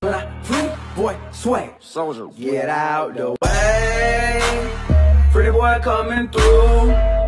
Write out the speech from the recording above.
Free boy sway. Soldier. Get out the way. Pretty boy coming through.